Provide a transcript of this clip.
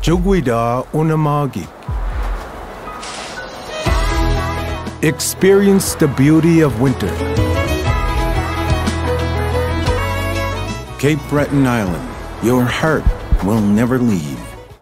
Jugwida Unamagi. Experience the beauty of winter. Cape Breton Island, your heart will never leave.